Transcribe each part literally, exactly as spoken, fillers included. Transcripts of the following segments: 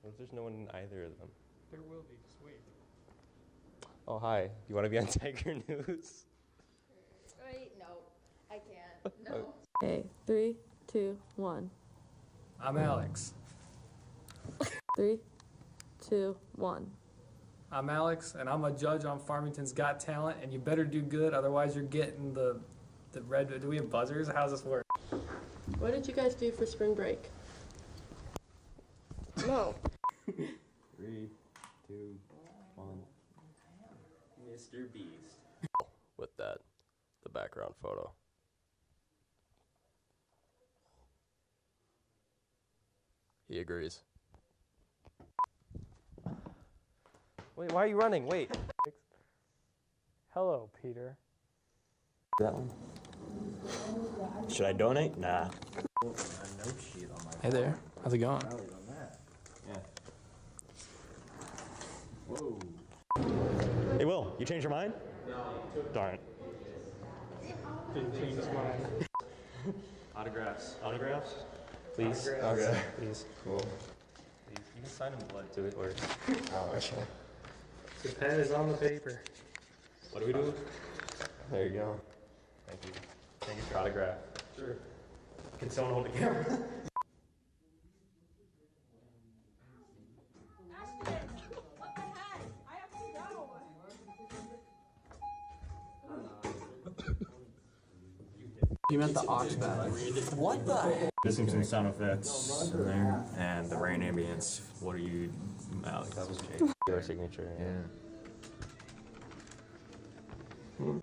What if there's no one in either of them? There will be, just wait. Oh, hi. Do you want to be on Tiger News? Wait, no. I can't. No. Okay, three, two, one. I'm Alex. Three, two, one. I'm Alex, and I'm a judge on Farmington's Got Talent, and you better do good, otherwise you're getting the the red. Do we have buzzers? How does this work? What did you guys do for spring break? No. Three, two, one. Mister Beast. With that, the background photo. He agrees. Wait, why are you running? Wait. Hello, Peter. That one. Should I donate? Nah. Hey there. How's it going? Yeah. Whoa. Hey, Will, you changed your mind? No. Darn. Didn't change his mind. Autographs. Autographs? Please. Autographs. Okay. Please. Cool. Please. You can sign in blood to it or. Oh, actually. The pen is on the paper. What do we do? There you go. Thank you. Thank you for autograph. Sure. Can someone hold the camera? You meant the ox bag. What the heck? Missing some sound effects in there, and the rain ambience. What are you, Alex? That was Jake. Your signature. Yeah. Hmm.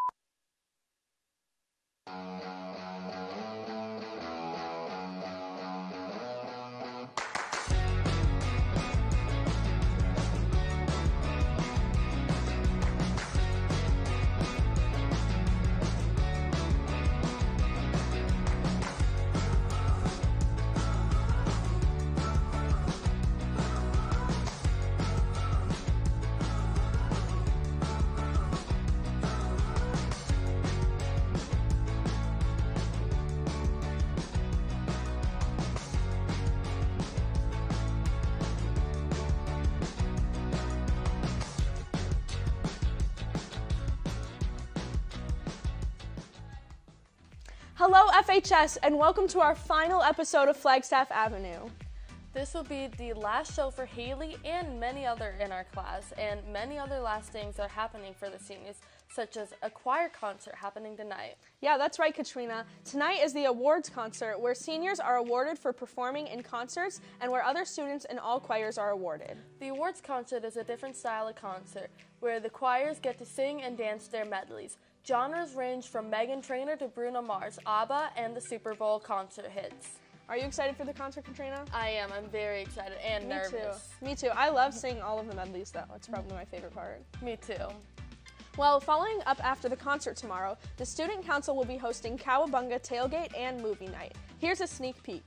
Hello, F H S, and welcome to our final episode of Flagstaff Avenue. This will be the last show for Haley and many other in our class, and many other last things are happening for the seniors, such as a choir concert happening tonight. Yeah, that's right, Katrina. Tonight is the awards concert where seniors are awarded for performing in concerts and where other students in all choirs are awarded. The awards concert is a different style of concert where the choirs get to sing and dance their medleys. Genres range from Meghan Trainor to Bruno Mars, ABBA, and the Super Bowl concert hits. Are you excited for the concert, Katrina? I am. I'm very excited and Me nervous. too. Me too. I love singing all of the medleys, though. It's probably my favorite part. Me too. Well, following up after the concert tomorrow, the Student Council will be hosting Cowabunga Tailgate and Movie Night. Here's a sneak peek.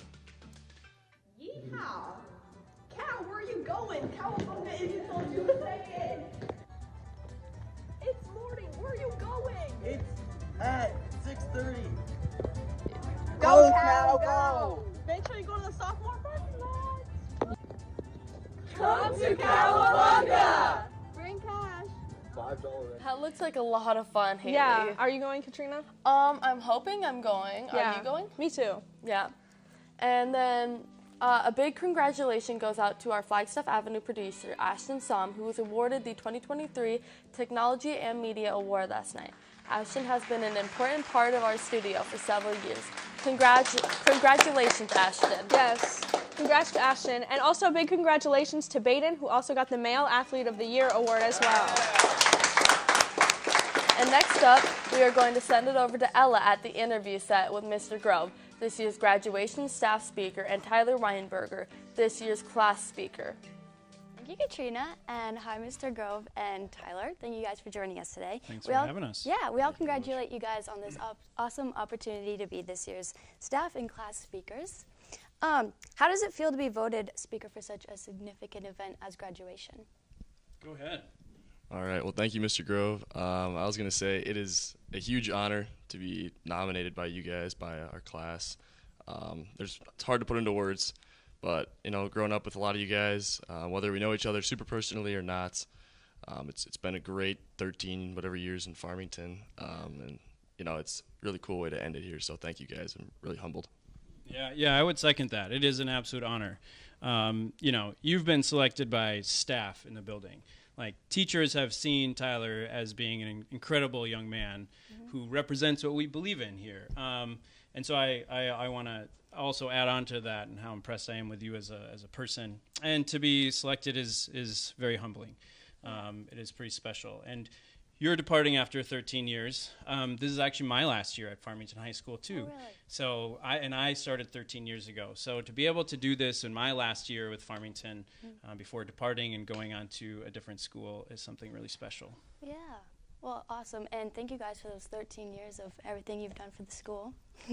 Yeehaw! Cow, where are you going? Cowabunga isn't told you to say it. It's morning. Where are you going? It's at six thirty. Go, Cow, go! Make sure you go to the sophomore parking lot. Come to Cowabunga! Bring cash. Five dollars. That looks like a lot of fun, Haley. Yeah. Are you going, Katrina? Um, I'm hoping I'm going. Yeah. Are you going? Me too. Yeah. And then uh, a big congratulations goes out to our Flagstaff Avenue producer, Ashton Som, who was awarded the twenty twenty-three Technology and Media Award last night. Ashton has been an important part of our studio for several years. Congratu- congratulations, Ashton. Yes. Congrats to Ashton. And also big congratulations to Baden, who also got the Male Athlete of the Year award as well. And next up, we are going to send it over to Ella at the interview set with Mister Grove, this year's graduation staff speaker, and Tyler Weinberger, this year's class speaker. Thank you, Katrina, and hi, Mister Grove and Tyler. Thank you guys for joining us today. Thanks we for all, having us. Yeah, we all congratulate you guys on this op- awesome opportunity to be this year's staff and class speakers. Um, how does it feel to be voted speaker for such a significant event as graduation? Go ahead. All right. Well, thank you, Mister Grove. Um, I was going to say it is a huge honor to be nominated by you guys, by our class. Um, there's, it's hard to put into words, But, you know, growing up with a lot of you guys, uh, whether we know each other super personally or not, um, it's it's been a great thirteen whatever years in Farmington. Um, and, you know, it's a really cool way to end it here. So thank you guys. I'm really humbled. Yeah, yeah, I would second that. It is an absolute honor. Um, you know, you've been selected by staff in the building. Like, teachers have seen Tyler as being an incredible young man mm-hmm. who represents what we believe in here. Um, and so I, I, I want to also add on to that and how impressed I am with you as a as a person. And to be selected is is very humbling. Um, it is pretty special. And you're departing after thirteen years. Um, this is actually my last year at Farmington High School too. Oh, really? So I and I started thirteen years ago. So to be able to do this in my last year with Farmington mm-hmm. uh, before departing and going on to a different school is something really special. Yeah. Well, awesome. And thank you guys for those thirteen years of everything you've done for the school.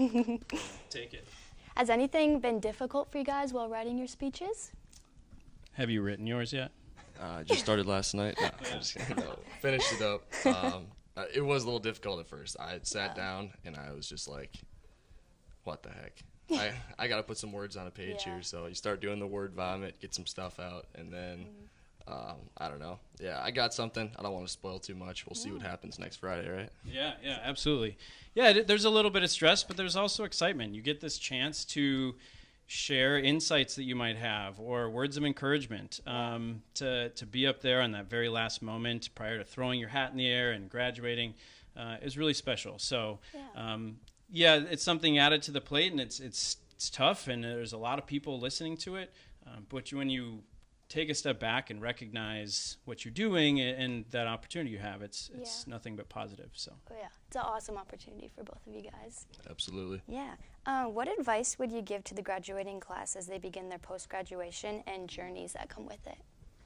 Take it. Has anything been difficult for you guys while writing your speeches? Have you written yours yet? I uh, just started last night. No, I'm just kidding. No, finished it up. Um, uh, it was a little difficult at first. I sat yeah. down and I was just like, what the heck? I, I got to put some words on a page yeah. here. So you start doing the word vomit, get some stuff out, and then, mm-hmm. um, I don't know. Yeah, I got something. I don't want to spoil too much. We'll yeah. see what happens next Friday, right? Yeah, yeah, absolutely. Yeah, there's a little bit of stress, but there's also excitement. You get this chance to share insights that you might have or words of encouragement um, to, to be up there on that very last moment prior to throwing your hat in the air and graduating uh, is really special. So, yeah. Um, yeah, it's something added to the plate, and it's it's it's tough, and there's a lot of people listening to it. Um, but when you take a step back and recognize what you're doing and, and that opportunity you have, it's it's yeah. nothing but positive. So. Oh, yeah, it's an awesome opportunity for both of you guys. Absolutely. Yeah. Uh, what advice would you give to the graduating class as they begin their post-graduation and journeys that come with it?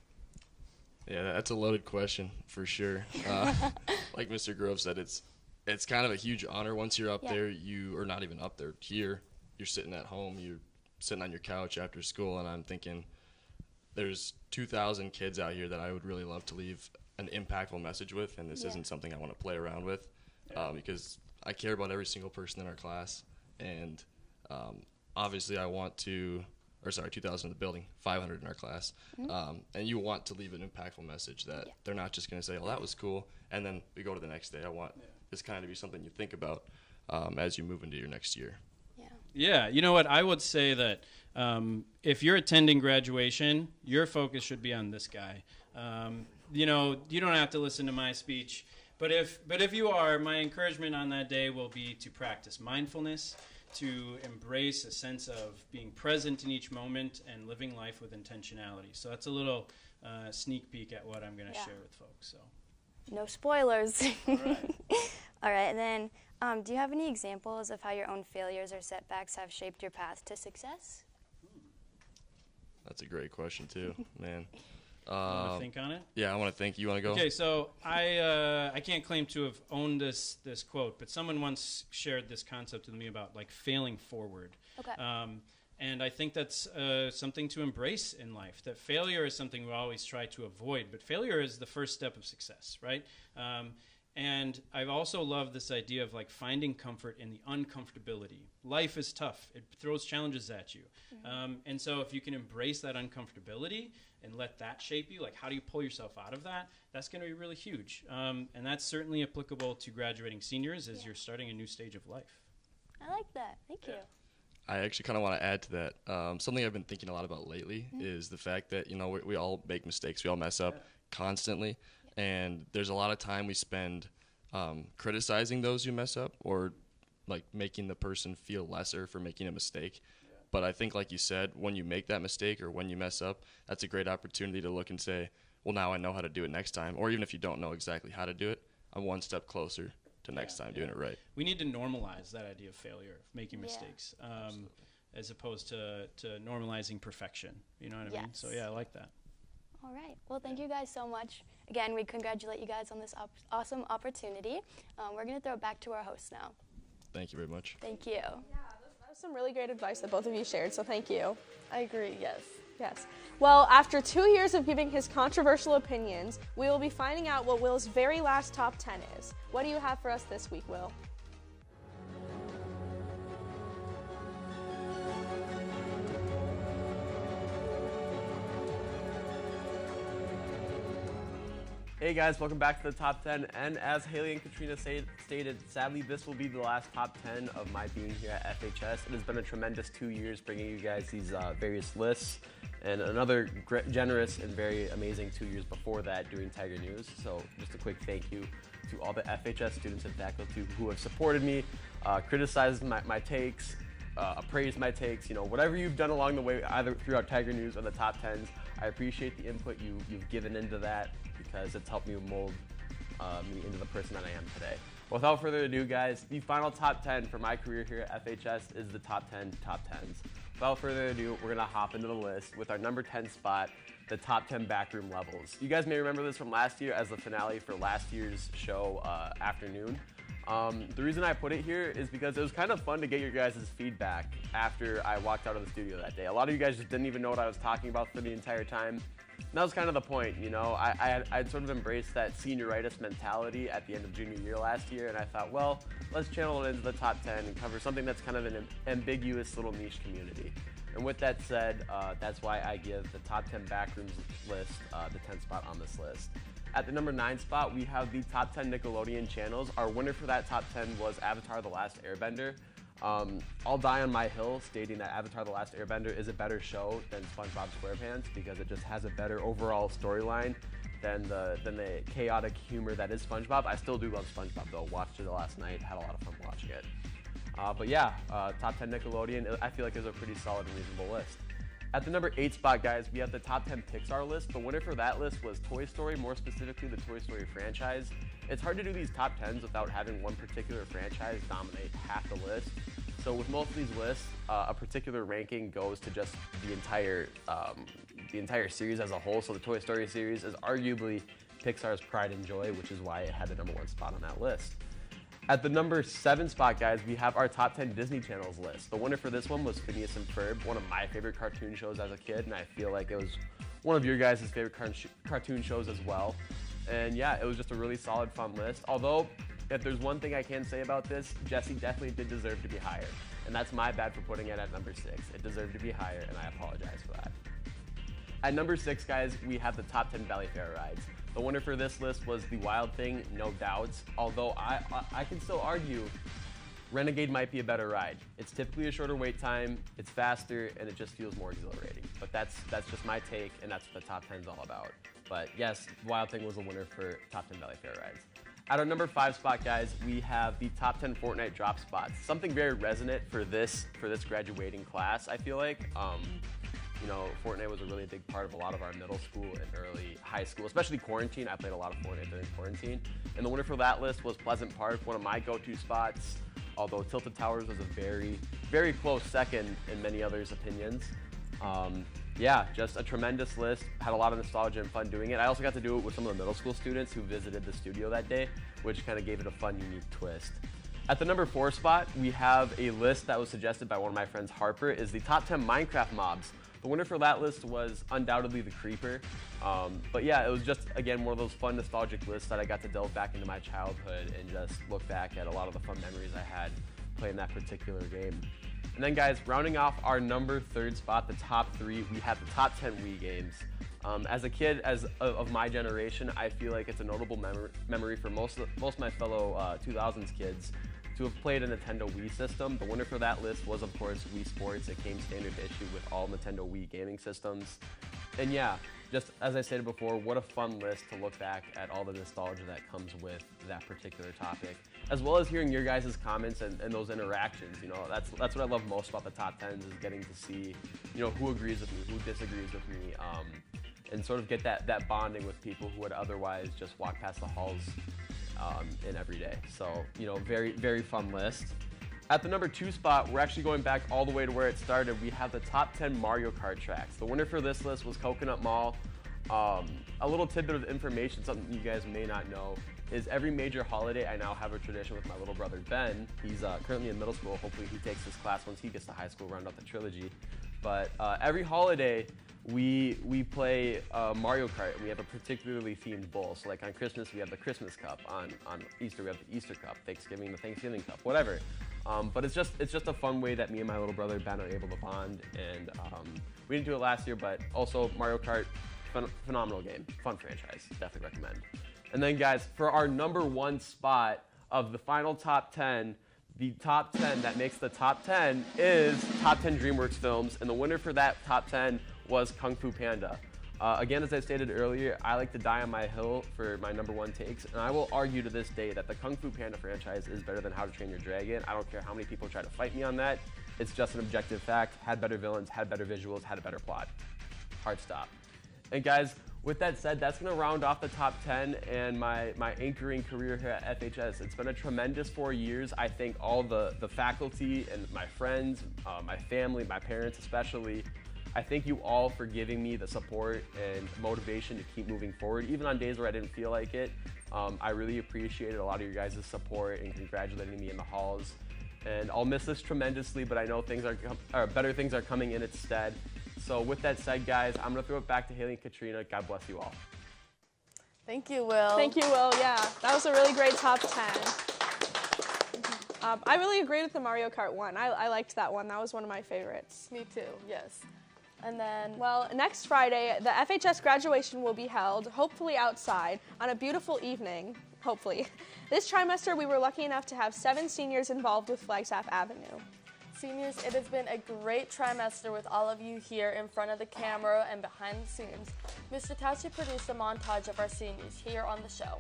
Yeah, that's a loaded question for sure. Uh, like Mister Grove said, it's it's kind of a huge honor once you're up yeah. there. You are not even up there here. You're sitting at home. You're sitting on your couch after school, and I'm thinking, there's two thousand kids out here that I would really love to leave an impactful message with, and this yeah. isn't something I want to play around with um, because I care about every single person in our class, and um, obviously I want to, or sorry, two thousand in the building, five hundred in our class, mm-hmm. um, and you want to leave an impactful message that yeah. they're not just going to say, well, that was cool, and then we go to the next day. I want yeah. this kind of be something you think about um, as you move into your next year. Yeah. Yeah, you know what, I would say that Um, if you're attending graduation, your focus should be on this guy. Um, you know, you don't have to listen to my speech, but if but if you are, my encouragement on that day will be to practice mindfulness, to embrace a sense of being present in each moment and living life with intentionality. So that's a little uh, sneak peek at what I'm going to yeah. share with folks. So, no spoilers. All right. All right, and then um, do you have any examples of how your own failures or setbacks have shaped your path to success? That's a great question too, man. Um, want to think on it? Yeah, I want to think. You want to go? Okay, so I uh, I can't claim to have owned this this quote, but someone once shared this concept with me about like failing forward. Okay. Um, and I think that's uh, something to embrace in life. That failure is something we always try to avoid, but failure is the first step of success, right? Um, And I've also loved this idea of like finding comfort in the uncomfortability. Life is tough. It throws challenges at you. Mm-hmm. Um, and so if you can embrace that uncomfortability and let that shape you, like how do you pull yourself out of that? That's going to be really huge. Um, and that's certainly applicable to graduating seniors as yeah. you're starting a new stage of life. I like that. Thank yeah. you. I actually kind of want to add to that. Um, something I've been thinking a lot about lately mm-hmm. is the fact that, you know, we, we all make mistakes. We all mess up yeah. constantly. And there's a lot of time we spend um, criticizing those who mess up or like making the person feel lesser for making a mistake. Yeah. But I think, like you said, when you make that mistake or when you mess up, that's a great opportunity to look and say, well, now I know how to do it next time. Or even if you don't know exactly how to do it, I'm one step closer to next yeah, time yeah. doing it right. We need to normalize that idea of failure, of making mistakes, yeah. um, as opposed to, to normalizing perfection. You know what I yes. mean? So, yeah, I like that. All right. Well, thank you guys so much. Again, we congratulate you guys on this op- awesome opportunity. Um, we're going to throw it back to our host now. Thank you very much. Thank you. Yeah, that was some really great advice that both of you shared, so thank you. I agree, yes. Yes. Well, after two years of giving his controversial opinions, we will be finding out what Will's very last top ten is. What do you have for us this week, Will? Hey guys, welcome back to the top ten. And as Haley and Katrina say, stated, sadly this will be the last top ten of my being here at F H S. It has been a tremendous two years bringing you guys these uh, various lists, and another generous and very amazing two years before that doing Tiger News. So just a quick thank you to all the F H S students and faculty who have supported me, uh, criticized my, my takes, uh, appraised my takes, you know, whatever you've done along the way, either throughout Tiger News or the top tens. I appreciate the input you, you've given into that, because it's helped me mold uh, me into the person that I am today. Without further ado, guys, the final top ten for my career here at F H S is the top ten top tens. Without further ado, we're gonna hop into the list with our number ten spot, the top ten backroom levels. You guys may remember this from last year as the finale for last year's show, uh, Afternoon. Um, the reason I put it here is because it was kind of fun to get your guys' feedback after I walked out of the studio that day. A lot of you guys just didn't even know what I was talking about for the entire time. And that was kind of the point, you know. I, I had, I'd sort of embraced that senioritis mentality at the end of junior year last year, and I thought, well, let's channel it into the top ten and cover something that's kind of an ambiguous little niche community. And with that said, uh, that's why I give the top ten backrooms list uh, the tenth spot on this list. At the number nine spot, we have the top ten Nickelodeon channels. Our winner for that top ten was Avatar: The Last Airbender. Um, I'll die on my hill stating that Avatar: The Last Airbender is a better show than SpongeBob SquarePants because it just has a better overall storyline than the than the chaotic humor that is SpongeBob. I still do love SpongeBob though. Watched it last night, had a lot of fun watching it. Uh, but yeah, uh, top ten Nickelodeon, I feel like is a pretty solid and reasonable list. At the number eight spot, guys, we have the top ten Pixar list. The winner for that list was Toy Story, more specifically the Toy Story franchise. It's hard to do these top tens without having one particular franchise dominate half the list. So with most of these lists, uh, a particular ranking goes to just the entire, um, the entire series as a whole. So the Toy Story series is arguably Pixar's pride and joy, which is why it had the number one spot on that list. At the number seven spot, guys, we have our top ten Disney Channels list. The winner for this one was Phineas and Ferb, one of my favorite cartoon shows as a kid, and I feel like it was one of your guys' favorite car cartoon shows as well. And yeah, it was just a really solid, fun list. Although, if there's one thing I can say about this, Jesse definitely did deserve to be higher. And that's my bad for putting it at number six. It deserved to be higher, and I apologize for that. At number six, guys, we have the top ten Valley Fair rides. The winner for this list was The Wild Thing, no doubts. Although I, I, I can still argue Renegade might be a better ride. It's typically a shorter wait time, it's faster, and it just feels more exhilarating. But that's that's just my take, and that's what the top ten is all about. But yes, Wild Thing was the winner for top ten Valley Fair rides. At our number five spot, guys, we have the top ten Fortnite drop spots. Something very resonant for this for this graduating class, I feel like. Um, You know, Fortnite was a really big part of a lot of our middle school and early high school, especially quarantine. I played a lot of Fortnite during quarantine. And the winner for that list was Pleasant Park, one of my go-to spots, although Tilted Towers was a very, very close second in many others' opinions. Um, yeah, just a tremendous list. Had a lot of nostalgia and fun doing it. I also got to do it with some of the middle school students who visited the studio that day, which kind of gave it a fun, unique twist. At the number four spot, we have a list that was suggested by one of my friends, Harper, is the top ten Minecraft mobs. The winner for that list was undoubtedly the Creeper. Um, but yeah, it was just, again, one of those fun nostalgic lists that I got to delve back into my childhood and just look back at a lot of the fun memories I had playing that particular game. And then guys, rounding off our number third spot, the top three, we have the top ten Wii games. Um, as a kid as of, of my generation, I feel like it's a notable mem memory for most of, most of my fellow uh, two thousands kids to have played a Nintendo Wii system. The winner for that list was, of course, Wii Sports. It came standard issue with all Nintendo Wii gaming systems. And yeah, just as I stated before, what a fun list to look back at all the nostalgia that comes with that particular topic, as well as hearing your guys' comments and, and those interactions. You know, that's that's what I love most about the top tens, is getting to see, you know, who agrees with me, who disagrees with me, um, and sort of get that, that bonding with people who would otherwise just walk past the halls Um, in every day. So, you know, very, very fun list. At the number two spot, we're actually going back all the way to where it started. We have the top ten Mario Kart tracks. The winner for this list was Coconut Mall. Um, a little tidbit of information, something you guys may not know, is every major holiday I now have a tradition with my little brother Ben. He's uh, currently in middle school. Hopefully he takes this class once he gets to high school, round out the trilogy. But uh, every holiday, we we play uh, Mario Kart, and we have a particularly themed bowl. So like on Christmas, we have the Christmas Cup. On on Easter, we have the Easter Cup. Thanksgiving, the Thanksgiving Cup. Whatever. Um, but it's just it's just a fun way that me and my little brother Ben are able to bond. And um, we didn't do it last year, but also Mario Kart, phen phenomenal game, fun franchise. Definitely recommend. And then, guys, for our number one spot of the final top ten, the top ten that makes the top ten is Top ten DreamWorks films, and the winner for that top ten was Kung Fu Panda. Uh, again, as I stated earlier, I like to die on my hill for my number one takes, and I will argue to this day that the Kung Fu Panda franchise is better than How to Train Your Dragon. I don't care how many people try to fight me on that. It's just an objective fact. Had better villains, had better visuals, had a better plot. Hard stop. And guys, with that said, that's going to round off the top ten and my, my anchoring career here at F H S. It's been a tremendous four years. I thank all the, the faculty and my friends, uh, my family, my parents especially. I thank you all for giving me the support and motivation to keep moving forward, even on days where I didn't feel like it. Um, I really appreciated a lot of your guys' support and congratulating me in the halls. And I'll miss this tremendously, but I know things are, or better things are coming in its stead. So with that said, guys, I'm going to throw it back to Haley and Katrina. God bless you all. Thank you, Will. Thank you, Will. Yeah, that was a really great top ten. Um, I really agreed with the Mario Kart one. I, I liked that one. That was one of my favorites. Me too, yes. And then, well, next Friday, the F H S graduation will be held, hopefully outside, on a beautiful evening, hopefully. This trimester, we were lucky enough to have seven seniors involved with Flagstaff Avenue. Seniors, it has been a great trimester with all of you here in front of the camera and behind the scenes. Mister Tachi produced a montage of our seniors here on the show.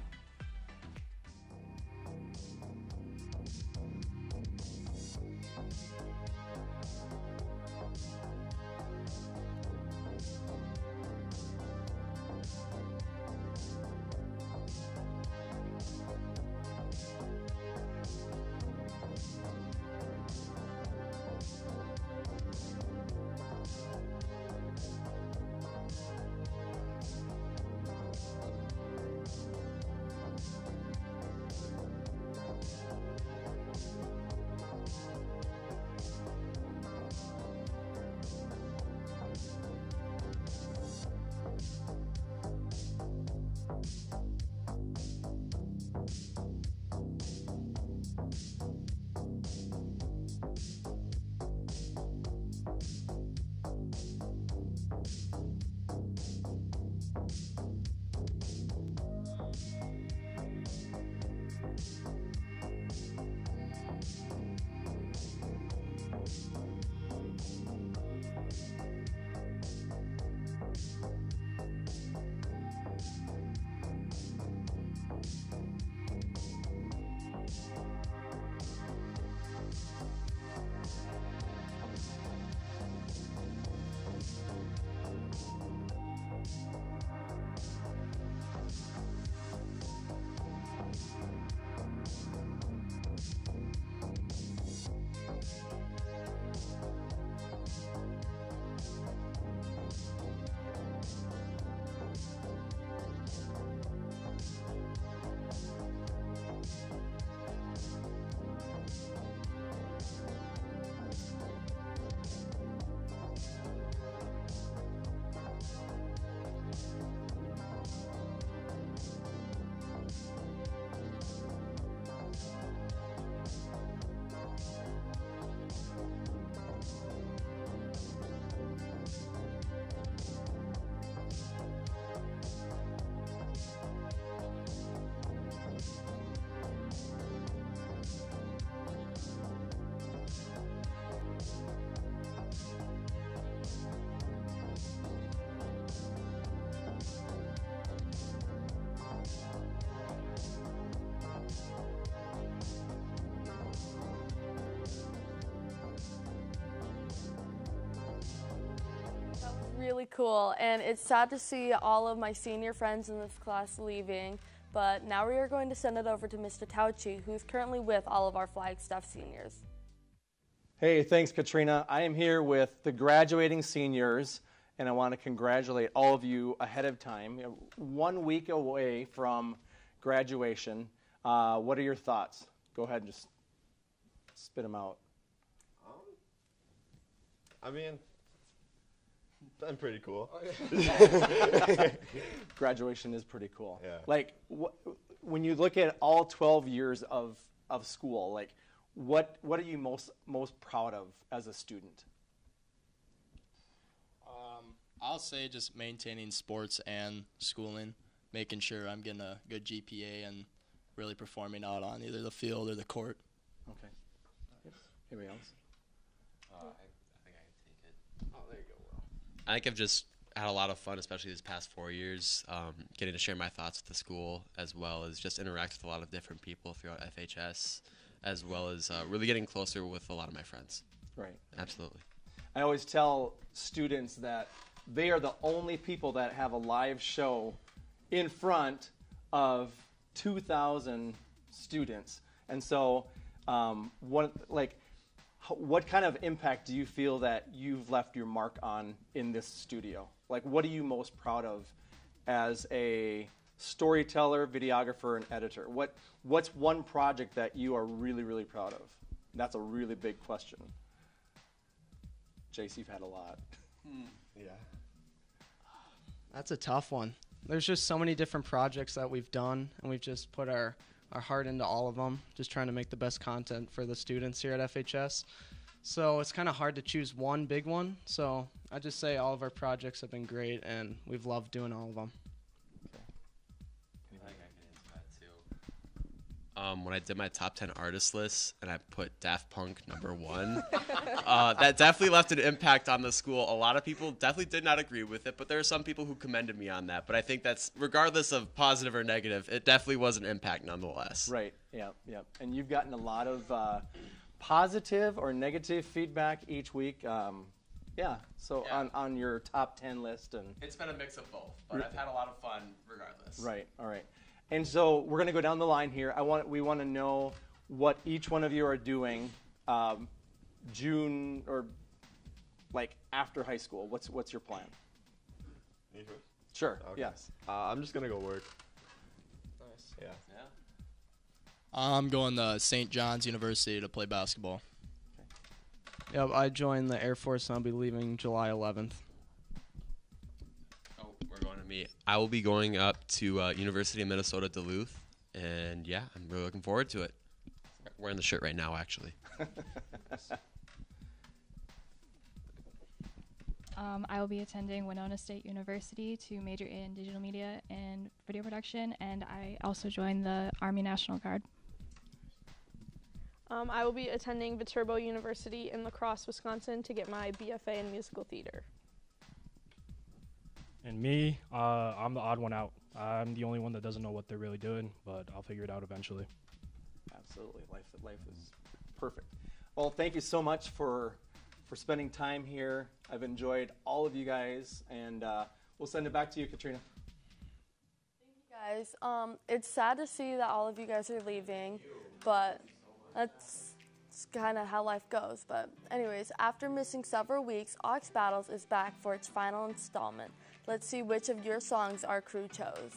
Really cool, and it's sad to see all of my senior friends in this class leaving, but now we are going to send it over to Mister Tauchi, who's currently with all of our Flagstaff seniors. Hey, thanks, Katrina. I am here with the graduating seniors, and I want to congratulate all of you ahead of time. One week away from graduation. Uh, what are your thoughts? Go ahead and just spit them out. Um, I mean, I'm pretty cool. Graduation is pretty cool. Yeah. Like, wh when you look at all twelve years of, of school, like, what what are you most most proud of as a student? Um, I'll say just maintaining sports and schooling. making sure I'm getting a good G P A and really performing out on either the field or the court. Okay. Anybody else? Uh, I, I think I can take it. Oh, there you go, Will. I think I've just had a lot of fun, especially these past four years, um, getting to share my thoughts with the school, as well as just interact with a lot of different people throughout F H S, as well as uh, really getting closer with a lot of my friends. Right. Absolutely. I always tell students that they are the only people that have a live show in front of two thousand students. And so, um, what, like, what kind of impact do you feel that you've left your mark on in this studio? Like, what are you most proud of as a storyteller, videographer, and editor? What What's one project that you are really, really proud of? That's a really big question. Jace, you've had a lot. Hmm. Yeah. That's a tough one. There's just so many different projects that we've done, and we've just put our, our heart into all of them, just trying to make the best content for the students here at F H S. So it's kind of hard to choose one big one. So I just say all of our projects have been great, and we've loved doing all of them. I think I can answer that too. Um, when I did my top ten artist list and I put Daft Punk number one, uh, that definitely left an impact on the school. A lot of people definitely did not agree with it, but there are some people who commended me on that. But I think that's, regardless of positive or negative, it definitely was an impact nonetheless. Right, yeah, yeah. And you've gotten a lot of uh, positive or negative feedback each week. Um, yeah, so Yeah. On, on your top ten list. And It's been a mix of both, but I've had a lot of fun regardless. Right, all right. And so we're going to go down the line here. I want We want to know what each one of you are doing um, June or like after high school. What's what's your plan? Me first? Sure, Okay. yes. Uh, I'm just gonna go work. Nice. Yeah. Yeah. I'm going to Saint John's University to play basketball. Yep, I joined the Air Force, and I'll be leaving July eleventh. Oh, we're going to meet. I will be going up to uh, University of Minnesota Duluth, and yeah, I'm really looking forward to it. Wearing the shirt right now, actually. Um, I will be attending Winona State University to major in digital media and video production, and I also joined the Army National Guard. Um, I will be attending Viterbo University in La Crosse, Wisconsin to get my B F A in musical theater. And me, uh, I'm the odd one out. I'm the only one that doesn't know what they're really doing, but I'll figure it out eventually. Absolutely. Life, life is perfect. Well, thank you so much for for spending time here. I've enjoyed all of you guys, and uh, we'll send it back to you, Katrina. Guys, um, it's sad to see that all of you guys are leaving, but that's kind of how life goes. But anyways, after missing several weeks, Ox Battles is back for its final installment. Let's see which of your songs our crew chose.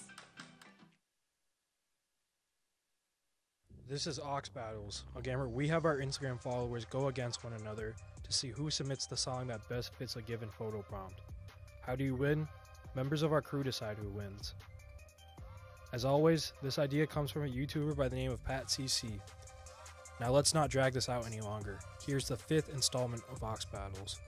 This is Ox Battles. Again, we have our Instagram followers go against one another to see who submits the song that best fits a given photo prompt. How do you win? Members of our crew decide who wins. As always, this idea comes from a YouTuber by the name of Pat C C. Now let's not drag this out any longer. Here's the fifth installment of Ox Battles.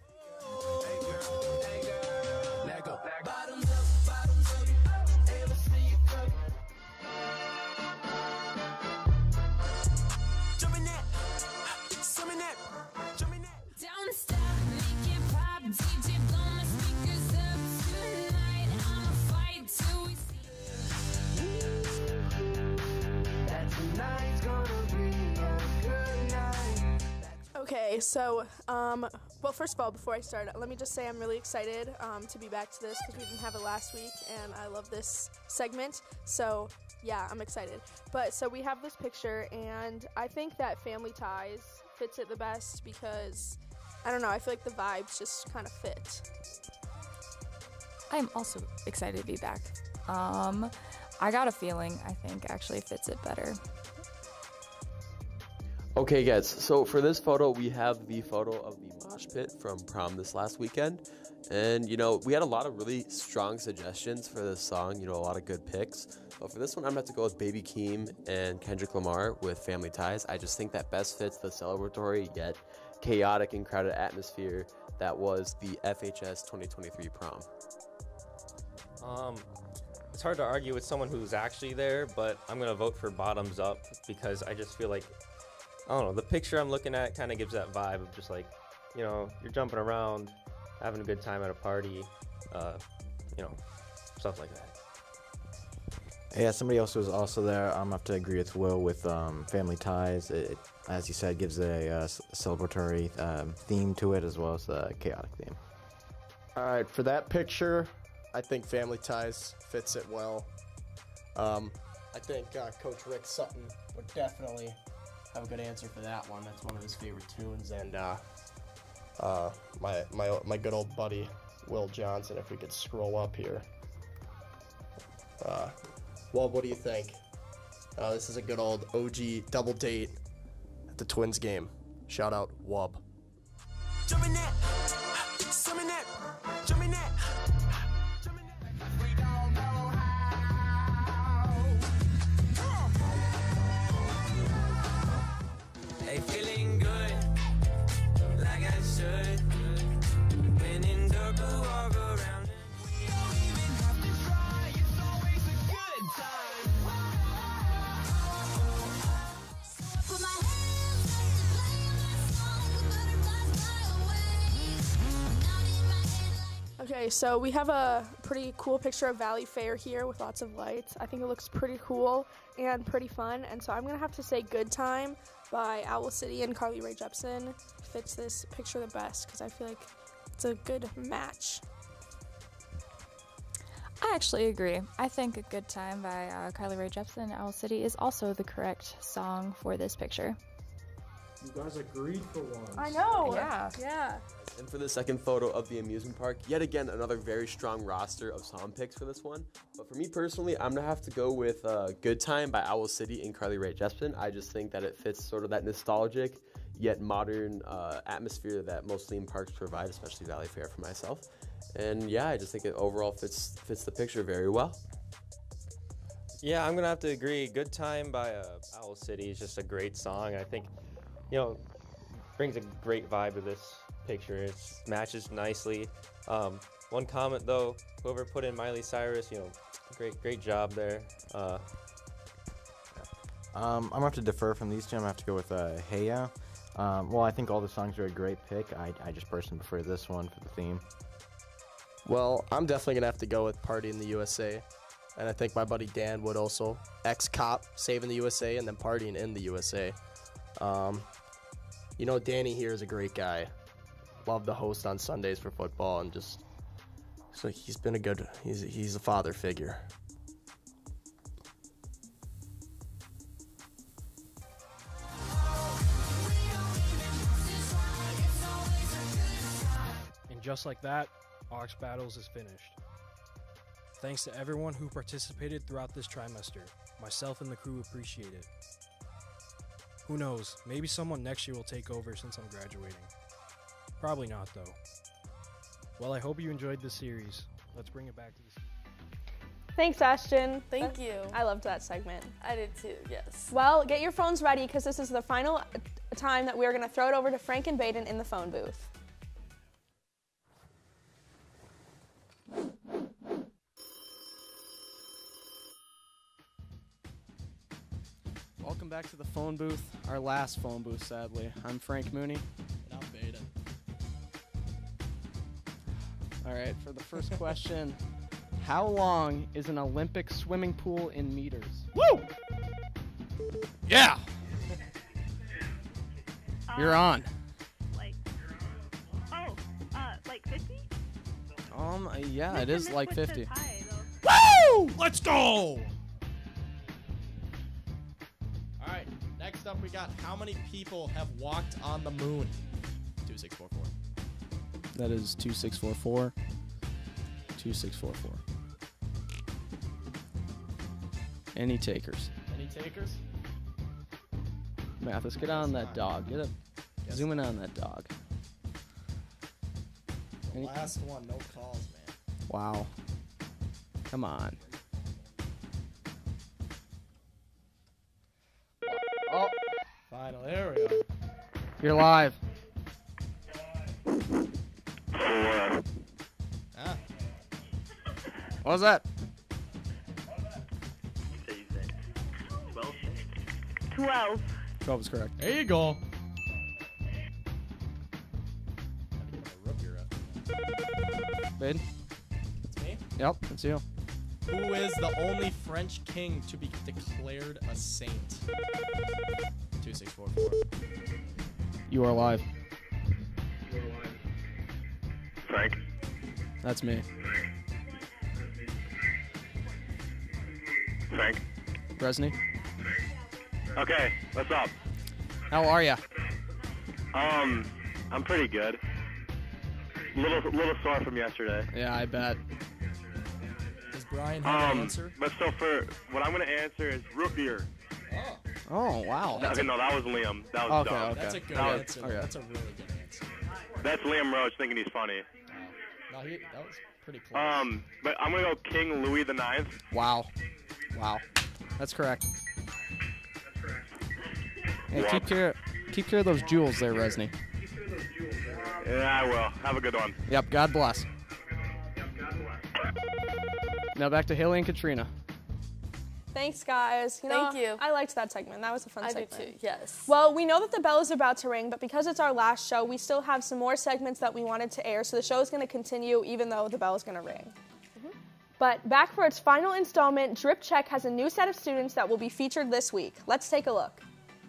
Okay, so, um, well, first of all, before I start, let me just say I'm really excited um, to be back to this because we didn't have it last week, and I love this segment. So, yeah, I'm excited. But, so we have this picture, and I think that Family Ties fits it the best because, I don't know, I feel like the vibes just kind of fit. I'm also excited to be back. Um, I got a feeling, I think, actually fits it better. Okay guys, so for this photo, we have the photo of the mosh pit from prom this last weekend. And, you know, we had a lot of really strong suggestions for this song, you know, a lot of good picks. But for this one, I'm going to have to go with Baby Keem and Kendrick Lamar with Family Ties. I just think that best fits the celebratory yet chaotic and crowded atmosphere that was the F H S twenty twenty-three prom. Um, it's hard to argue with someone who's actually there, but I'm gonna vote for bottoms up because I just feel like, I don't know, the picture I'm looking at kind of gives that vibe of just like, you know, you're jumping around, having a good time at a party, uh, you know, stuff like that. Yeah, somebody else was also there. I'm gonna have to agree with Will with um, family ties. It, it, as you said, gives a uh, celebratory um, theme to it as well as a chaotic theme. All right, for that picture, I think Family Ties fits it well. Um, I think uh, Coach Rick Sutton would definitely have a good answer for that one. That's one of his favorite tunes. And uh, uh, my, my, my good old buddy, Will Johnson, if we could scroll up here. Uh, well, what do you think? Uh, this is a good old O G double date at the Twins game. Shout out, Wub. Jumping that, swimming that, jumping that. Hey, feeling good, like I should. When in dark, we'll walk around. We don't even have to try. It's always a good time. Put my hands up to play my song. The butterflies fly away. Down in my head like. Okay, so we have a pretty cool picture of Valley Fair here with lots of lights. I think it looks pretty cool and pretty fun, and so I'm gonna have to say Good Time by Owl City and Carly Rae Jepsen fits this picture the best because I feel like it's a good match. I actually agree. I think A Good Time by uh, Carly Rae Jepsen and Owl City is also the correct song for this picture. You guys agreed for once. I know. Yeah. Yeah. And for the second photo of the amusement park, yet again, another very strong roster of song picks for this one. But for me personally, I'm going to have to go with uh, Good Time by Owl City and Carly Rae Jepsen. I just think that it fits sort of that nostalgic yet modern uh, atmosphere that most theme parks provide, especially Valley Fair for myself. And yeah, I just think it overall fits fits the picture very well. Yeah, I'm gonna have to agree. Good Time by uh, Owl City is just a great song. I think, you know, brings a great vibe to this picture. It matches nicely. Um, one comment though, whoever put in Miley Cyrus, you know, great great job there. Uh, Um, I'm gonna have to defer from these two. I'm gonna have to go with uh, Hey Ya. Um, well, I think all the songs are a great pick. I, I just personally prefer this one for the theme. Well, I'm definitely going to have to go with Party in the U S A. And I think my buddy Dan would also. Ex-cop, saving the U S A, and then partying in the U S A. Um, you know, Danny here is a great guy. Love the host on Sundays for football, and just, so he's been a good, he's, he's a father figure. And just like that, Ox Battles is finished. Thanks to everyone who participated throughout this trimester. Myself and the crew appreciate it. Who knows, maybe someone next year will take over since I'm graduating. Probably not, though. Well, I hope you enjoyed this series. Let's bring it back to the series. Thanks, Ashton. Thank you. I loved that segment. I did too, yes. Well, get your phones ready because this is the final time that we're going to throw it over to Frank and Baden in the phone booth. Welcome back to the phone booth, our last phone booth, sadly. I'm Frank Mooney. And I'm Baden. All right, for the first question, how long is an Olympic swimming pool in meters? Woo! Yeah! You're on. Like, oh, uh, like fifty? Um, uh, yeah, it is like fifty. Woo! Let's go! All right, next up we got how many people have walked on the moon? two six four four. That is two six four four. two six four four. Any takers? Any takers? Mathis, get on that dog. Get up. Zoom in on that dog. The Any- last one, no calls, man. Wow. Come on. Oh, Finally, there we go. you're live. Ah. What was that? twelve. twelve is correct. There you go. Bid? It's me. Yep, it's you. Who is the only French king to be declared a saint? Two six four four. You are live. Frank. That's me. Frank. Resney. Okay, what's up? How are ya? Um, I'm pretty good. Little, little sore from yesterday. Yeah, I bet. Does Brian have an Um, answer? but so for what I'm gonna answer is root beer. Oh, wow. Okay, no, that was Liam. That was Okay, dumb. okay. That's a good That was- answer. okay. That's a really good answer. That's Liam Roach thinking he's funny. No, he, that was pretty close. Um, but I'm gonna go King Louis the Ninth. Wow. Wow. That's correct. Hey, keep care, keep care of those jewels there, Resney. Yeah, I will. Have a good one. Yep, God bless. Now back to Haley and Katrina. Thanks, guys. You Thank know, you. I liked that segment. That was a fun I do segment. too, yes. Well, we know that the bell is about to ring, but because it's our last show, we still have some more segments that we wanted to air, so the show is going to continue even though the bell is going to ring. But back for its final installment, Drip Check has a new set of students that will be featured this week. Let's take a look.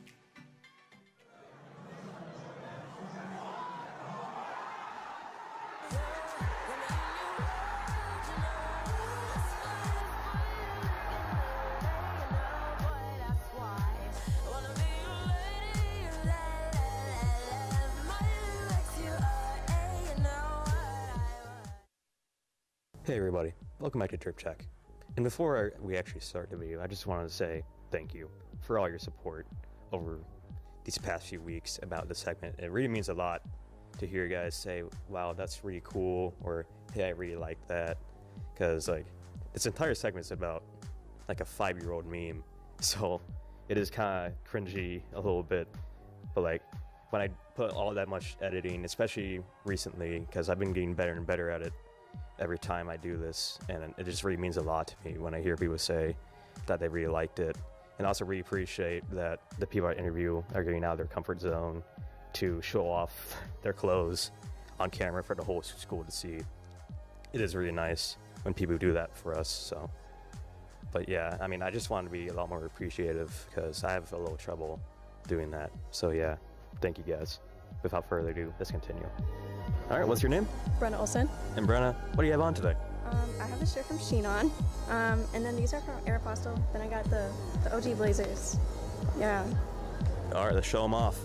Hey everybody, welcome back to Drip Check. And before we actually start the video, I just wanted to say thank you for all your support over these past few weeks about the segment. It really means a lot to hear you guys say, wow, that's really cool, or hey, I really like that. Because like, this entire segment is about like a five-year-old meme. So it is kind of cringy a little bit, but like when I put all that much editing, especially recently, because I've been getting better and better at it every time I do this, and it just really means a lot to me when I hear people say that they really liked it, and also really appreciate that the people I interview are getting out of their comfort zone to show off their clothes on camera for the whole school to see. It is really nice when people do that for us. So, but yeah, I mean, I just want to be a lot more appreciative because I have a little trouble doing that. So yeah, thank you guys. Without further ado, let's continue. All right, what's your name? Brenna Olson. And Brenna, what do you have on today? Um, I have this shirt from Sheen on, um, and then these are from Aeropostale. Then I got the, the O G Blazers. Yeah. All right, let's show them off.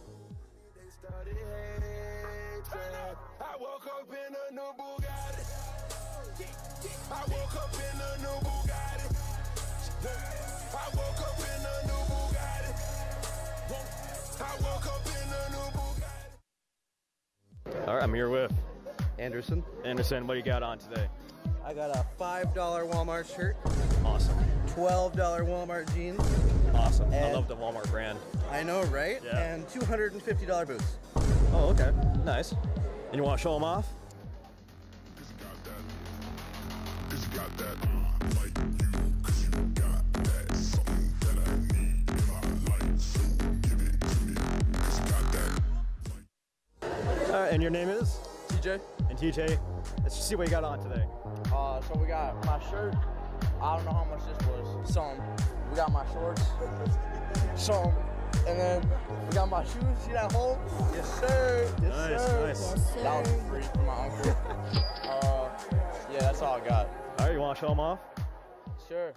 All right, I'm here with Anderson. Anderson, what do you got on today? I got a five dollar Walmart shirt. Awesome. twelve dollar Walmart jeans. Awesome. I And- love the Walmart brand. I know, right? Yeah. And two hundred fifty dollar boots. Oh, okay. Nice. And you want to show them off? All right, and your name is? T J. And T J, let's just see what you got on today. Uh, so we got my shirt. I don't know how much this was. Some. We got my shorts. Some. And then we got my shoes. See that hole? Yes, sir. Yes, Nice, sir. nice. Yes, sir. That was free from my uncle. uh, yeah, that's all I got. All right, you want to show them off? Sure.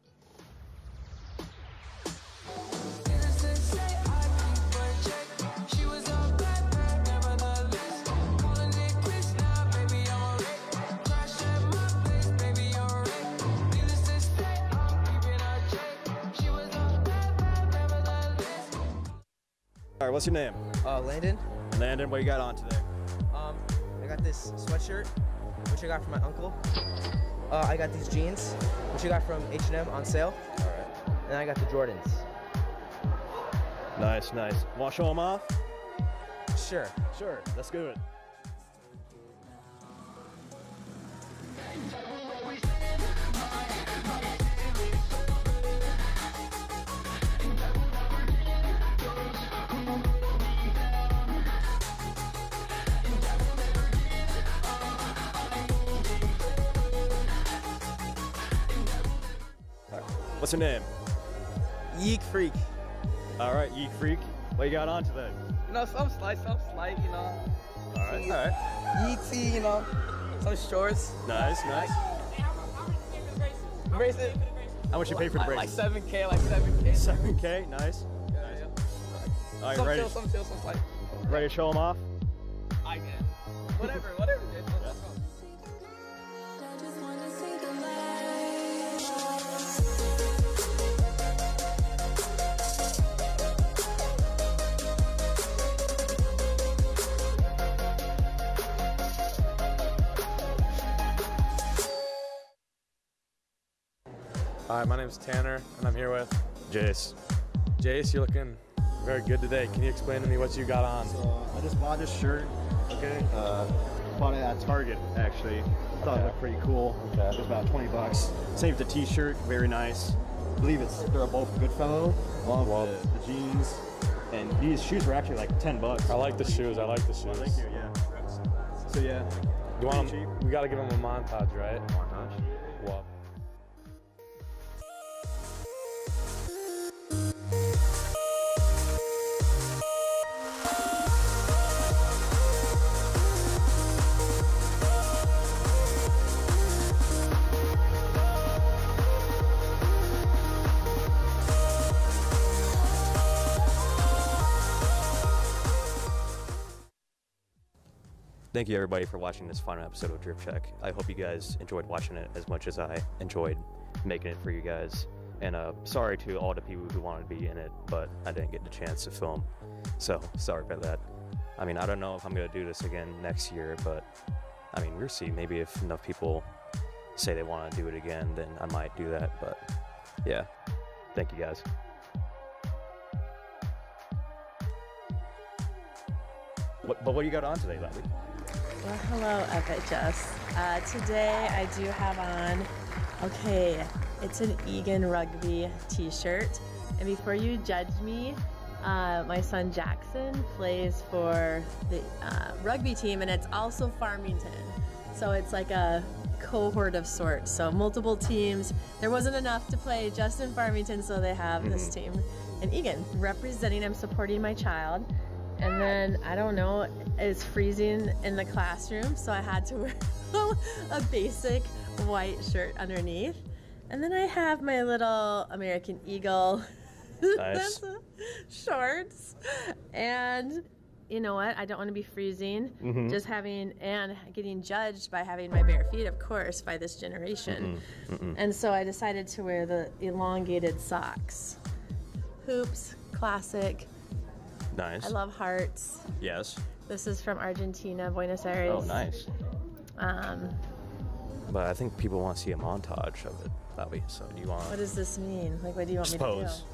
All right, what's your name? Uh, Landon. Landon, what you got on today? Um, I got this sweatshirt, which I got from my uncle. Uh, I got these jeans, which I got from H and M on sale. All right. And I got the Jordans. Nice, nice. Want to show them off? Sure. Sure, let's do it. What's her name? Yeek Freak. All right, Yeek Freak. What you got on today? You know, some slight, some slight, you know. All right, all right. Yeeksy, you know. Some shorts. Nice, nice. Bracelet. How much you pay for the Like bracelet? seven K, like seven K. seven K, nice. Yeah, yeah. All right, Some ready? chill, some chill, some slight. Ready to show them off? I guess. Whatever, whatever. Let's go. Hi, my name is Tanner, and I'm here with Jace. Jace. You're looking very good today. Can you explain to me what you got on? So I just bought this shirt. Okay. Uh, bought it at Target actually. Thought it looked pretty cool. Okay. It was about twenty bucks. Same with the T-shirt, very nice. I believe it's they're both Goodfellow, along with the, the jeans. And these shoes were actually like ten bucks. I like the shoes. I like the shoes. Oh, thank you. Yeah. So yeah. You want them, we got to give them a montage, right? Montage. Well. Thank you everybody for watching this final episode of Drip Check. I hope you guys enjoyed watching it as much as I enjoyed making it for you guys. And uh, sorry to all the people who wanted to be in it, but I didn't get the chance to film. So sorry about that. I mean, I don't know if I'm gonna do this again next year, but I mean, we'll see. Maybe if enough people say they want to do it again, then I might do that. But yeah, thank you guys. What, but what do you got on today, Laddie? Well, hello, F H S. Uh, today I do have on, okay, it's an Egan Rugby t-shirt. And before you judge me, uh, my son Jackson plays for the uh, rugby team, and it's also Farmington. So it's like a cohort of sorts. So multiple teams. There wasn't enough to play just in Farmington, so they have mm-hmm. this team. And Egan, representing, I'm supporting my child. And then, I don't know, it's freezing in the classroom, so I had to wear a basic white shirt underneath. And then I have my little American Eagle nice. shorts. And you know what? I don't want to be freezing. Mm-hmm. Just having, and getting judged by having my bare feet, of course, by this generation. Mm-mm. Mm-mm. And so I decided to wear the elongated socks. Hoops, classic. Nice. I love hearts. Yes. This is from Argentina, Buenos Aires. Oh, nice. Um, but I think people want to see a montage of it, Bobby. So do you want? What does this mean? Like, what do you want Suppose. me to do?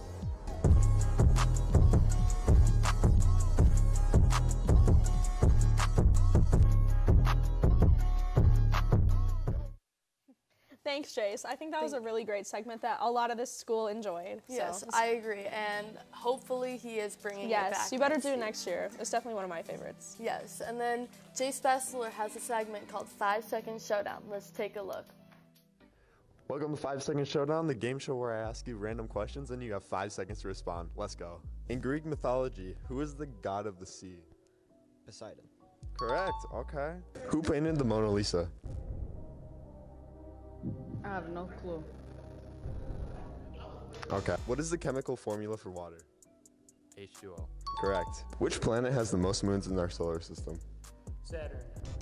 Thanks, Jace. I think that was a really great segment that a lot of this school enjoyed. Yes, so. I agree, and hopefully he is bringing yes, it back. Yes, you better do year. it next year. It's definitely one of my favorites. Yes, and then Jace Bessler has a segment called Five Second Showdown. Let's take a look. Welcome to Five Second Showdown, the game show where I ask you random questions and you have five seconds to respond. Let's go. In Greek mythology, who is the god of the sea? Poseidon. Correct, okay. Who painted the Mona Lisa? I have no clue. Okay. What is the chemical formula for water? H two O. Correct. Which planet has the most moons in our solar system? Saturn.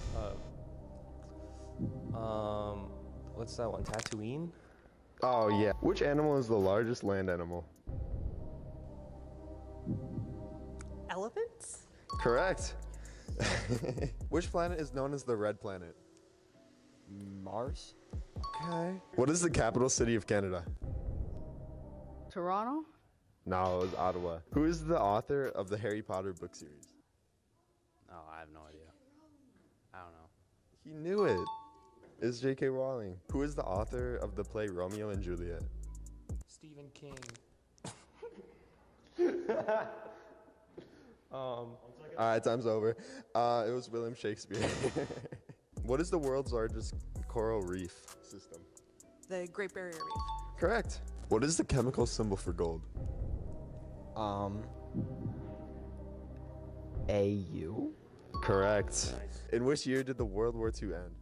Uh, um, what's that one? Tatooine? Oh, yeah. Which animal is the largest land animal? Elephants? Correct. Which planet is known as the red planet? Mars? Okay. What is the capital city of Canada? Toronto? No, it was Ottawa. Who is the author of the Harry Potter book series? Oh, I have no idea. I don't know. He knew it. It's J K Rowling. Who is the author of the play Romeo and Juliet? Stephen King. um. Alright, time's over. Uh, it was William Shakespeare. What is the world's largest coral reef system? The Great Barrier Reef. Correct. What is the chemical symbol for gold? Um. A U? Correct. In which year did the World War Two end?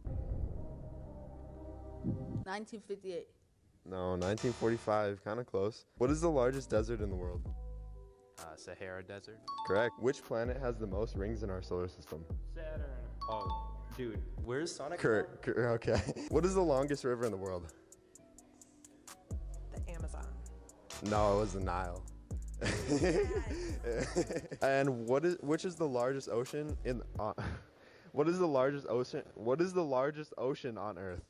nineteen fifty-eight. No, nineteen forty-five. Kind of close. What is the largest desert in the world? Uh, Sahara Desert. Correct. Which planet has the most rings in our solar system? Saturn. Oh, dude, where's Sonic? Cor- cor- okay. What is the longest river in the world? The Amazon. No, it was the Nile. And what is which is the largest ocean in uh, what is the largest ocean what is the largest ocean on Earth?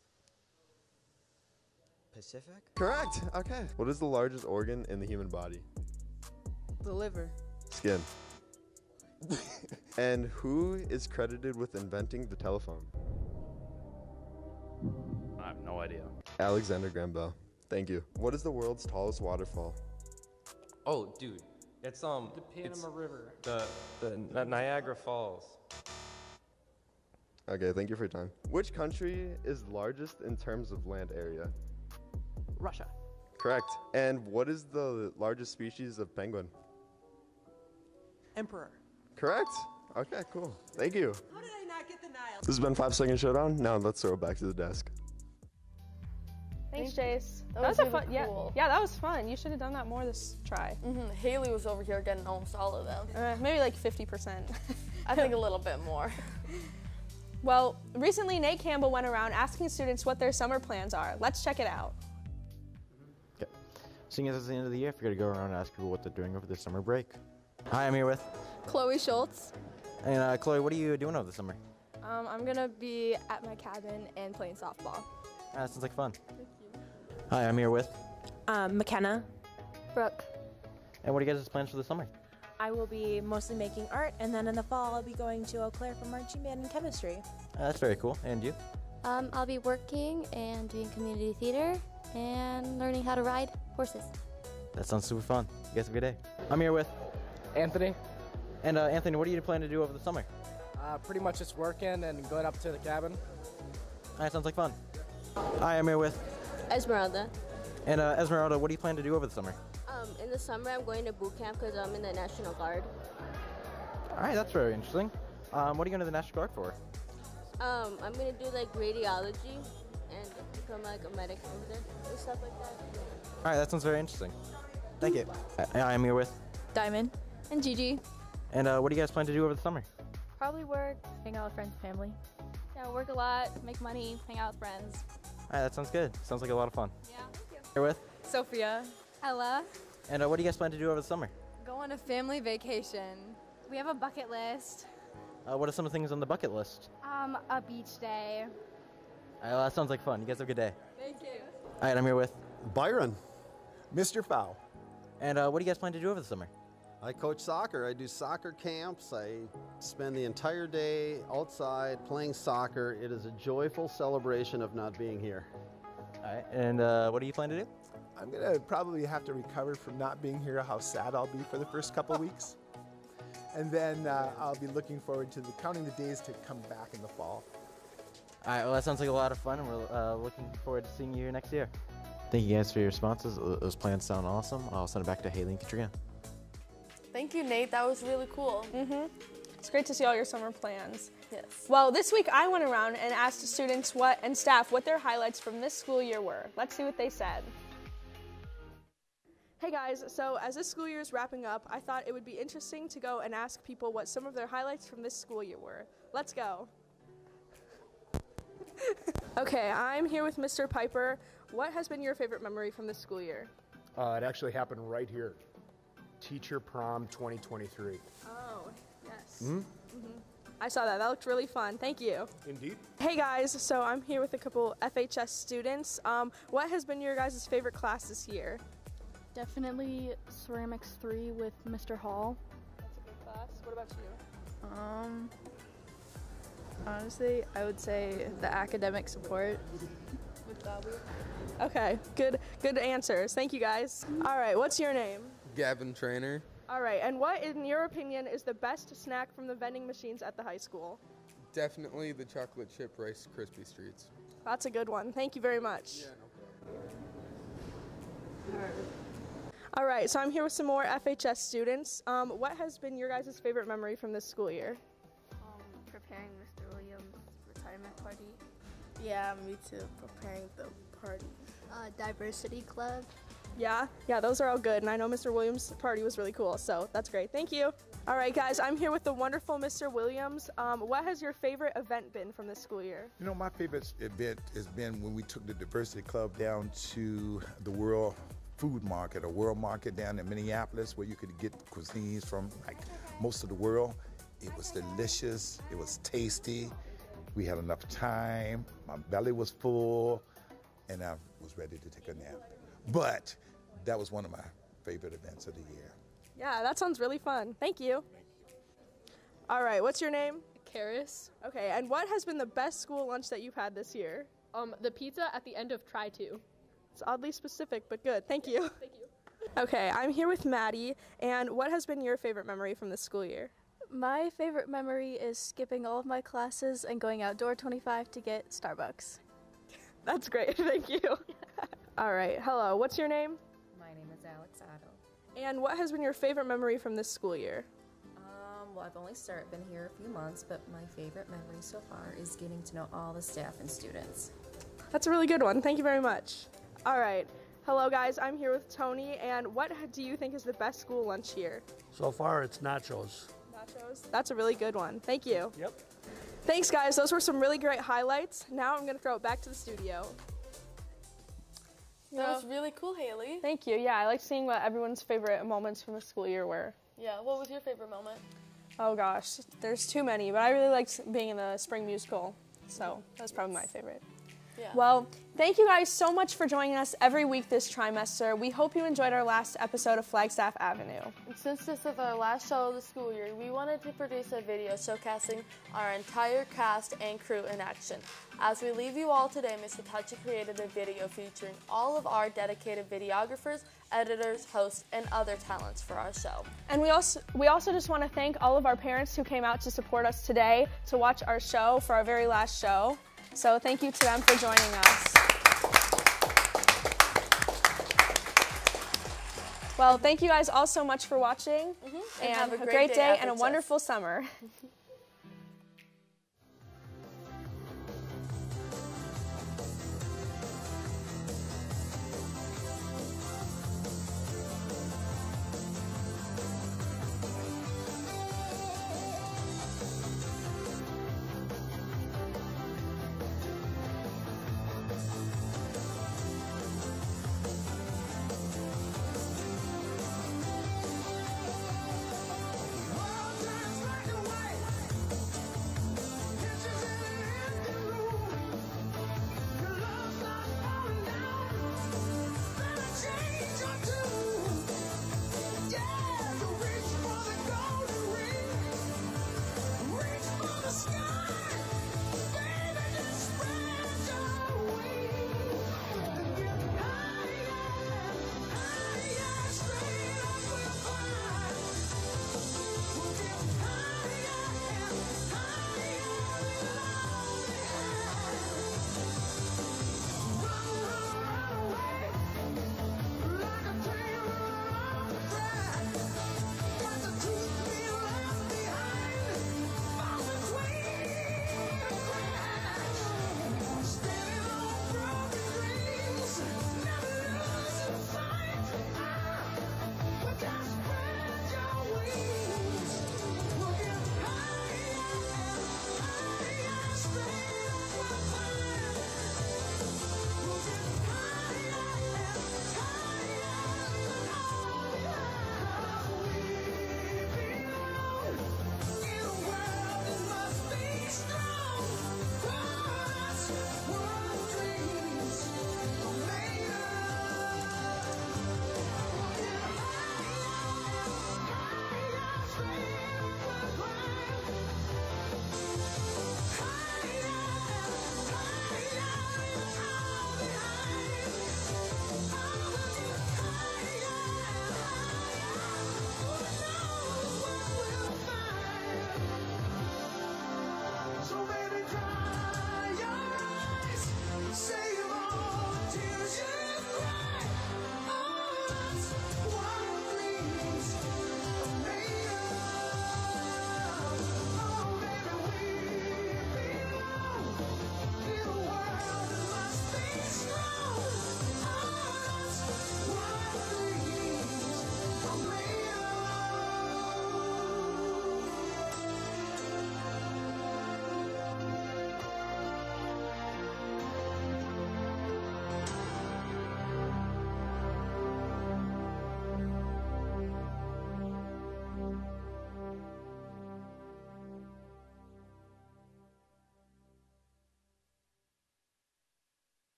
Pacific? Correct. Okay. What is the largest organ in the human body? The liver. Skin. And who is credited with inventing the telephone? I have no idea. Alexander Graham Bell. Thank you. What is the world's tallest waterfall? Oh, dude, it's um. The Panama it's River. The the Ni- Niagara Falls. Okay, thank you for your time. Which country is largest in terms of land area? Russia. Correct. And what is the largest species of penguin? Emperor. Correct. Okay, cool. Thank you. How did I not get the Nile? This has been Five Second Showdown. Now let's throw it back to the desk. Thanks, Jace. That That, was was, a really fun. Yeah, cool. yeah, that was fun. You should have done that more this try. Mm-hmm. Haley was over here getting almost all of them. Uh, maybe like fifty percent. I think a little bit more. Well, recently Nate Campbell went around asking students what their summer plans are. Let's check it out. Okay. Seeing as it's the end of the year, I figured to go around and ask people what they're doing over their summer break. Hi, I'm here with. Chloe Schultz. And uh, Chloe, what are you doing over the summer? Um, I'm gonna be at my cabin and playing softball. Ah, that sounds like fun. Hi, I'm here with. Um, McKenna. Brooke. And what are you guys' plans for the summer? I will be mostly making art, and then in the fall I'll be going to Eau Claire for marching band and chemistry. Uh, that's very cool. And you? Um, I'll be working and doing community theater and learning how to ride horses. That sounds super fun. You guys have a good day. I'm here with. Anthony. And uh, Anthony, what are you planning to do over the summer? Uh, pretty much just working and going up to the cabin. Ah, that sounds like fun. Hi, I'm here with. Esmeralda. And uh, Esmeralda, what do you plan to do over the summer? Um, in the summer, I'm going to boot camp because I'm in the National Guard. All right, that's very interesting. Um, what are you going to the National Guard for? Um, I'm going to do like radiology and become like a medic over there and stuff like that. All right, that sounds very interesting. Thank you. Uh, I'm here with. Diamond. And Gigi. And uh, what do you guys plan to do over the summer? Probably work, hang out with friends and family. Yeah, work a lot, make money, hang out with friends. All right, that sounds good. Sounds like a lot of fun. Yeah, thank you. Here with. Sophia. Ella. And uh, what do you guys plan to do over the summer? Go on a family vacation. We have a bucket list. Uh, what are some of the things on the bucket list? Um, a beach day. All right, well, that sounds like fun. You guys have a good day. Thank you. All right, I'm here with. Byron. Mister Fowl. And uh, what do you guys plan to do over the summer? I coach soccer. I do soccer camps. I spend the entire day outside playing soccer. It is a joyful celebration of not being here. All right, and uh, what do you plan to do? I'm going to probably have to recover from not being here, how sad I'll be for the first couple weeks. And then uh, I'll be looking forward to the counting the days to come back in the fall. All right, well, that sounds like a lot of fun, and we're uh, looking forward to seeing you here next year. Thank you guys for your responses. Those plans sound awesome. I'll send it back to Haley and Katrina. Thank you, Nate. That was really cool. Mm-hmm. It's great to see all your summer plans. Yes. Well, this week I went around and asked students what and staff what their highlights from this school year were. Let's see what they said. Hey guys, so as this school year is wrapping up, I thought it would be interesting to go and ask people what some of their highlights from this school year were. Let's go. Okay, I'm here with Mister Piper. What has been your favorite memory from this school year? Uh, it actually happened right here. Teacher Prom twenty twenty-three. Oh, yes. Hmm? Mm-hmm. I saw that. That looked really fun. Thank you. Indeed. Hey guys, so I'm here with a couple F H S students. Um, what has been your guys' favorite class this year? Definitely Ceramics three with Mister Hall. That's a good class. What about you? Um, honestly, I would say the academic support. With Bobby? Okay, good, good answers. Thank you guys. All right, what's your name? Gavin Trainer. All right, and what, in your opinion, is the best snack from the vending machines at the high school? Definitely the chocolate chip Rice Krispie Treats. That's a good one. Thank you very much. Yeah, no problem. All right, so I'm here with some more F H S students. Um, what has been your guys' favorite memory from this school year? Um, preparing Mister Williams' retirement party. Yeah, me too. Preparing the party. Uh, diversity club. Yeah, yeah, those are all good, and I know Mister Williams' party was really cool, so that's great. Thank you. All right, guys, I'm here with the wonderful Mister Williams. Um, what has your favorite event been from this school year? You know, my favorite event has been when we took the Diversity Club down to the World Food Market, or World Market down in Minneapolis, where you could get cuisines from like most of the world. It was delicious. It was tasty. We had enough time. My belly was full, and I was ready to take a nap. But that was one of my favorite events of the year. Yeah, that sounds really fun. Thank you. All right, what's your name? Karis. Okay, and what has been the best school lunch that you've had this year? Um, the pizza at the end of Try To. It's oddly specific, but good. Thank you. Thank you. Okay, I'm here with Maddie, and what has been your favorite memory from this school year? My favorite memory is skipping all of my classes and going out door twenty-five to get Starbucks. That's great. Thank you. All right, hello. What's your name? My name is Alex Otto. And what has been your favorite memory from this school year? Um, well, I've only started, been here a few months, but my favorite memory so far is getting to know all the staff and students. That's a really good one. Thank you very much. All right. Hello, guys. I'm here with Tony, and what do you think is the best school lunch here? So far, it's nachos. Nachos? That's a really good one. Thank you. Yep. Thanks, guys. Those were some really great highlights. Now I'm going to throw it back to the studio. That was really cool, Haley. Thank you. Yeah, I like seeing what everyone's favorite moments from the school year were. Yeah, what was your favorite moment? Oh, gosh. There's too many, but I really liked being in the spring musical, so that's probably my favorite. Yeah. Well, thank you guys so much for joining us every week this trimester. We hope you enjoyed our last episode of Flagstaff Avenue. And since this is our last show of the school year, we wanted to produce a video showcasing our entire cast and crew in action. As we leave you all today, Mister Tachi created a video featuring all of our dedicated videographers, editors, hosts, and other talents for our show. And we also we also just want to thank all of our parents who came out to support us today to watch our show for our very last show. So thank you to them for joining us. Well, thank you guys all so much for watching, mm-hmm. and, and have a great, great day, day and a wonderful summer.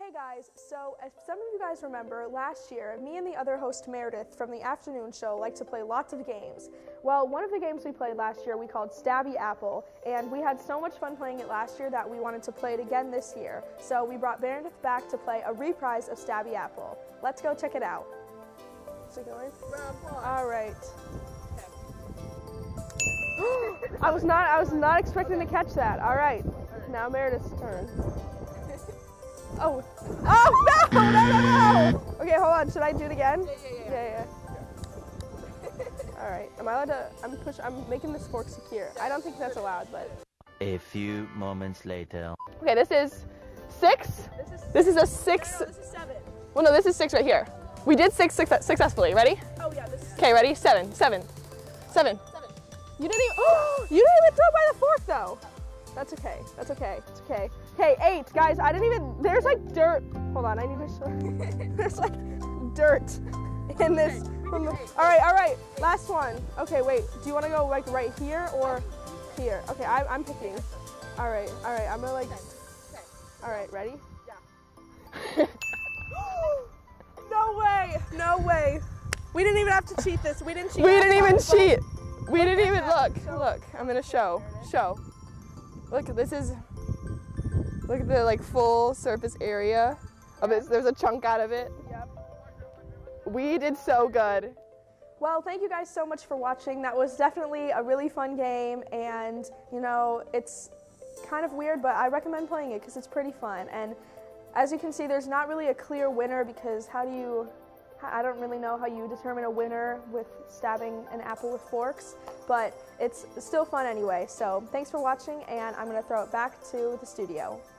Hey guys, so as some of you guys remember, last year, me and the other host Meredith from the afternoon show like to play lots of games. Well, one of the games we played last year we called Stabby Apple, and we had so much fun playing it last year that we wanted to play it again this year. So we brought Meredith back to play a reprise of Stabby Apple. Let's go check it out. Is it going? All right. I was not I was not expecting to catch that. All right. Now Meredith's turn. Oh. Oh no! No no no! Okay, hold on. Should I do it again? Yeah yeah yeah. Yeah yeah. All right. Am I allowed to? I'm push. I'm making this fork secure. I don't think that's allowed, but. A few moments later. Okay, this is six. This is, this is a six. No, no, this is seven. Well, no, this is six right here. We did six, six successfully. Ready? Oh yeah. This is. Okay, ready? Seven. Seven. Seven. Seven. You didn't even. Oh! You didn't even throw by the fork though. That's okay. That's okay. It's okay. Okay, eight, guys. I didn't even. There's like dirt. Hold on. I need to show. There's like dirt in this. From the, all right. All right. Last one. Okay. Wait. Do you want to go like right here or here? Okay. I, I'm picking. All right. All right. I'm gonna like. All right. Ready? Yeah. No way. No way. We didn't even have to cheat this. We didn't cheat. We didn't even cheat. We didn't even look. Look. I'm gonna show. Show. Look. This is. Look at the like full surface area of it. There's a chunk out of it. Yep. We did so good. Well, thank you guys so much for watching. That was definitely a really fun game, and you know, it's kind of weird, but I recommend playing it because it's pretty fun. And as you can see, there's not really a clear winner because how do you, I don't really know how you determine a winner with stabbing an apple with forks, but it's still fun anyway. So thanks for watching, and I'm gonna throw it back to the studio.